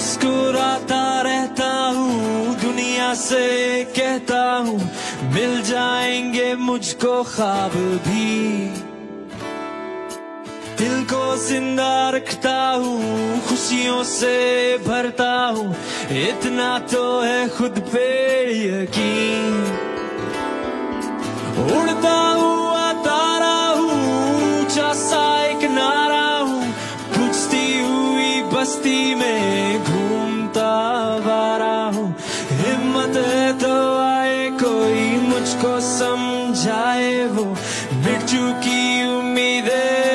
मुस्कुराता रहता हूँ, दुनिया से कहता हूँ मिल जाएंगे मुझको ख्वाब भी। दिल को जिंदा रखता हूँ, खुशियों से भरता हूँ, इतना तो है खुद पे यकीन। उड़ता हुआ तारा हूँ, ऊंचा सा एक नारा हूँ, बुझती हुई बस्ती में घूमता आवारा हूँ। हिम्मत है तो आए कोई मुझको समझाए, वो मिट चुकी उम्मीदें